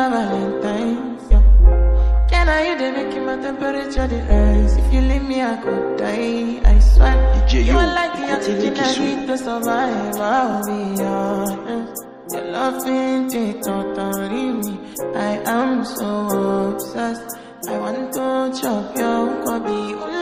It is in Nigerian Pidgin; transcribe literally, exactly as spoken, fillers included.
my Valentine. Yeah. Can I you they make my temperature the rise? If you leave me, I could die. I swear. You are like the oxygen I need to survive. I'll be honest. Your loving take totally me. I am so obsessed. I want to chop your body.